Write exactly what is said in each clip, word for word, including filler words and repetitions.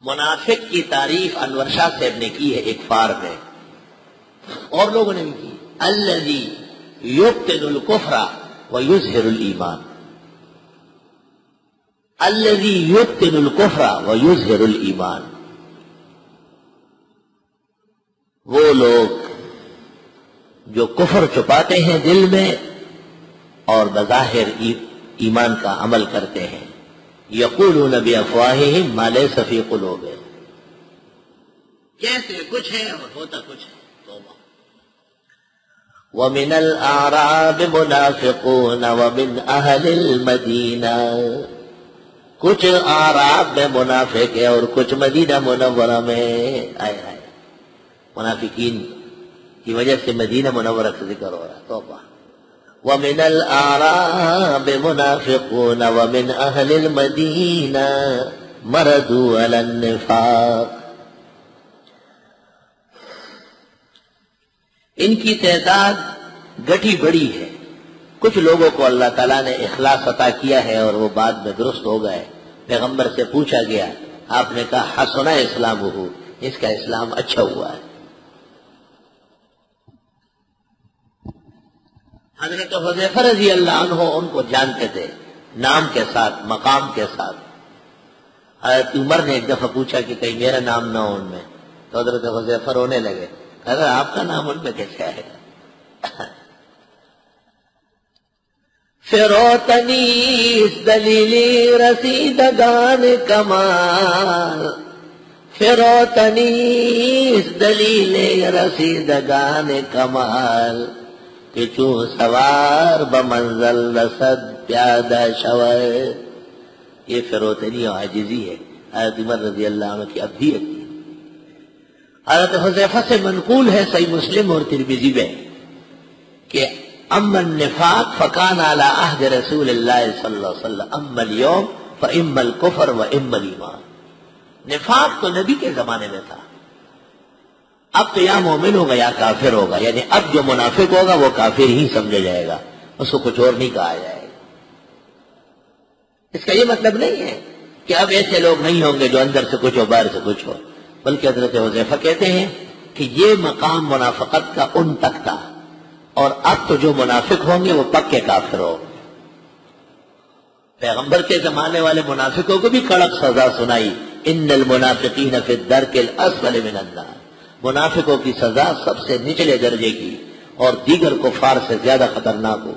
منافق کی تعریف انور شاہ صاحب نے کی ہے ایک فار میں، اور لوگوں نے بھی کی، الذی یبطن الکفر ویظہر الایمان، الذی یبطن الکفر ویظہر الایمان، وہ لوگ جو کفر چھپاتے ہیں دل میں اور بظاہر ایمان کا عمل کرتے ہیں، یقولون بافواہہم ما لیس فی قلوبہم، کہتے کچھ ہے اور ہوتا کچھ ہے۔ توبہ۔ ومن الاعراب منافقون ومن اہل المدینہ، کچھ اعراب میں منافق ہے اور کچھ مدینہ منورہ میں، آئے آئے منافقین کی وجہ سے مدینہ منورہ کا ذکر ہو رہا ہے۔ توبہ۔ ومن الأعراب منافقون ومن أهل المدينة مردوا على النفاق، ان کی تعداد گٹھی بڑی ہے، کچھ لوگوں کو اللہ تعالیٰ نے اخلاص عطا کیا ہے اور وہ بعد میں درست ہو گئے۔ پیغمبر سے پوچھا گیا، آپ نے کہا حسن اسلامہ، اس کا اسلام اچھا ہوا ہے۔ حضرت حذیفہ رضی اللہ عنہ ان کو جانتے تھے، نام کے ساتھ، مقام کے ساتھ۔ حضرت عمر نے ایک دفعہ پوچھا کہ کہیں میرا نام نہ ہو ان میں، تو حضرت حذیفہ رونے لگے، اگر آپ کا نام ان میں کیسے آئے گا؟ فروتنیس دلیلی رسیدگان کمال، فروتنیس دلیل رسیدگان کمال، کہ چون سوار بمنزل رسد پیادہ شور، یہ فروتنی اور عاجزی ہے حضرت عمر رضی اللہ عنہ کی ابدیت کی۔ حضرت حذیفہ سے منقول ہے صحیح مسلم اور ترمذی میں کہ اما النفاق فکان علی عہد رسول اللہ صلی اللہ علیہ وسلم اما اليوم فاما الکفر واما الایمان، نفاق تو نبی کے زمانے میں تھا، اب تو یا مومن ہوگا یا کافر ہوگا، یعنی اب جو منافق ہوگا وہ کافر ہی سمجھا جائے گا، اس کو کچھ اور نہیں کہا جائے گا۔ اس کا یہ مطلب نہیں ہے کہ اب ایسے لوگ نہیں ہوں گے جو اندر سے کچھ ہو باہر سے کچھ ہو، بلکہ حضرت حذیفہ کہتے ہیں کہ یہ مقام منافقت کا ان تک تھا، اور اب تو جو منافق ہوں گے وہ پکے کافر ہو۔ پیغمبر کے زمانے والے منافقوں کو بھی کڑک سزا سنائی، ان المنافقین فی الدرک الاسفل من النار، منافقوں کی سزا سب سے نچلے درجے کی اور دیگر کفار سے زیادہ خطرناک ہو۔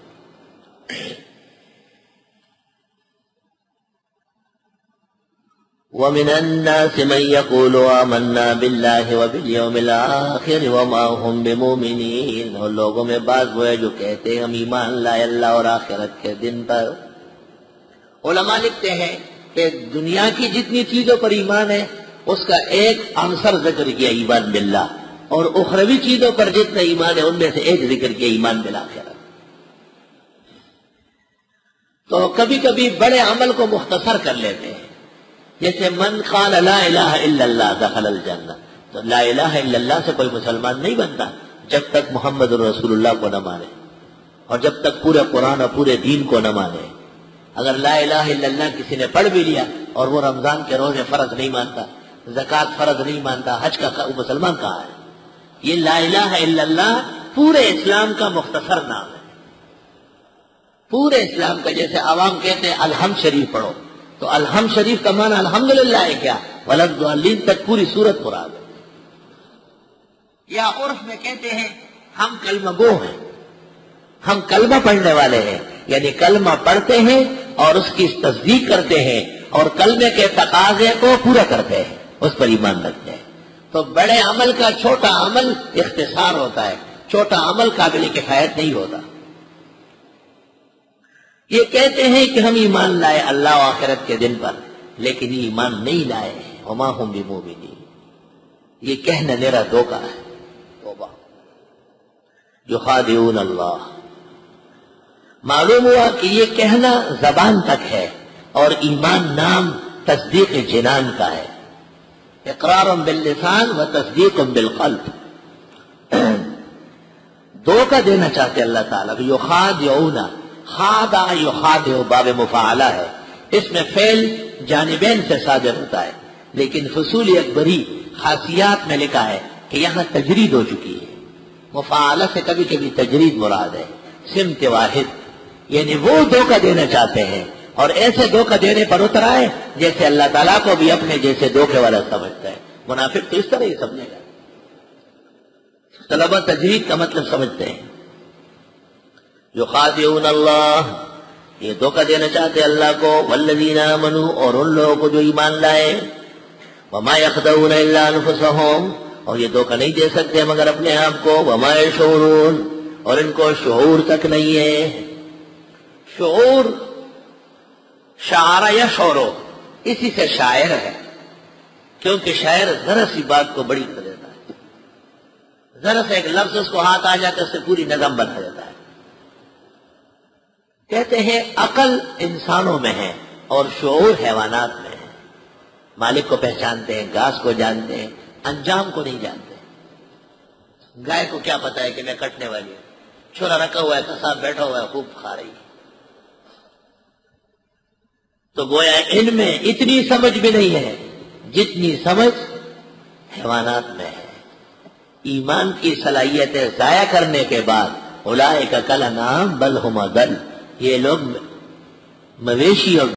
وَمِنَ النَّاسِ مَن يَقُولُ آمَنَّا بِاللَّهِ وَبِالْيَوْمِ الْآخِرِ وَمَا هُمْ بِمُؤْمِنِينَ، اور لوگوں میں بعض وہ ہے جو کہتے ہیں ہم ایمان لائے اللہ اور آخرت کے دن پر۔ علماء لکھتے ہیں کہ دنیا کی جتنی چیزوں پر ایمان ہے اس کا ایک عنصر ذکر کیا ایمان باللہ، اور اخروی چیزوں پر جتنا ایمان ہے ان میں سے ایک ذکر کیا ایمان بالآخرہ۔ تو کبھی کبھی بڑے عمل کو مختصر کر لیتے ہیں، جیسے من قال لا الہ الا اللہ دخل الجنہ، تو لا الہ الا اللہ سے کوئی مسلمان نہیں بنتا جب تک محمد رسول اللہ کو نہ مانے، اور جب تک پورے قرآن اور پورے دین کو نہ مانے۔ اگر لا الہ الا اللہ کسی نے پڑھ بھی لیا اور وہ رمضان کے روزے فرض نہیں مانتا، زکوٰۃ فرض نہیں مانتا، حج کا مسلمان کہاں ہے؟ یہ لا الہ الا اللہ پورے اسلام کا مختصر نام ہے، پورے اسلام کا۔ جیسے عوام کہتے ہیں الحمد شریف پڑھو، تو الحمد شریف کا معنی الحمدللہ ہے کیا؟ وللضالین تک پوری سورت مراد ہے۔ یا عرف میں کہتے ہیں ہم کلمہ گو ہیں، ہم کلمہ پڑھنے والے ہیں، یعنی کلمہ پڑھتے ہیں اور اس کی تصدیق کرتے ہیں اور کلمے کے تقاضے کو پورا کرتے ہیں، اس پر ایمان رکھتے ہیں۔ تو بڑے عمل کا چھوٹا عمل اختصار ہوتا ہے، چھوٹا عمل قابل کفایت نہیں ہوتا۔ یہ کہتے ہیں کہ ہم ایمان لائے اللہ و آخرت کے دن پر، لیکن یہ ایمان نہیں لائے، وما ہم بمؤمنین، یہ کہنا میرا دھوکہ ہے۔ توبہ۔ یخادعون اللہ، معلوم ہوا کہ یہ کہنا زبان تک ہے اور ایمان نام تصدیق جنان کا ہے، اقرار باللسان و تصدیق بالقلب۔ دھوکہ دینا چاہتے اللہ تعالیٰ، یخادعون، خادع یخادع باب مفاعلہ ہے، اس میں فعل جانبین سے صادر ہوتا ہے، لیکن فصول اکبری خاصیات میں لکھا ہے کہ یہاں تجرید ہو چکی ہے. مفاعلہ سے کبھی کبھی تجرید مراد ہے. سمت واحد یعنی وہ دھوکہ دینا چاہتے ہیں اور ایسے دھوکہ دینے پر اتر آئے جیسے اللہ تعالیٰ کو بھی اپنے جیسے دھوکے والا سمجھتا ہے. منافق تو اس طرح ہی سمجھے گا. طلبہ تجرید کا مطلب سمجھتے ہیں. یخادعون اللہ یہ دھوکہ دینا چاہتے اللہ کو. والذین آمنوا اور ان لوگوں کو جو ایمان لائے. وما یخدعون الا انفسهم اور یہ دھوکہ نہیں دے سکتے مگر اپنے آپ کو. وما یشعرون اور ان کو شعور تک نہیں ہے. شعور شعر یشعر اسی سے شاعر ہے کیونکہ شاعر ذرا سی بات کو بڑی کر دیتا ہے. ذرا سے ایک لفظ اس کو ہاتھ آ جاتا ہے اس سے پوری نظم بنا دیتا ہے. کہتے ہیں عقل انسانوں میں ہے اور شعور حیوانات میں ہے. مالک کو پہچانتے ہیں, گھاس کو جانتے ہیں, انجام کو نہیں جانتے. گائے کو کیا پتا ہے کہ میں کٹنے والی ہوں. چھوڑا رکھا ہوا ہے, کساب بیٹھا ہوا ہے, خوب کھا رہی ہے. تو گویا ان میں اتنی سمجھ بھی نہیں ہے جتنی سمجھ حیوانات میں ہے. ایمان کی صلاحیتیں ضائع کرنے کے بعد اولئک کالانعام بل ھم اضل یہ لوگ مویشی اور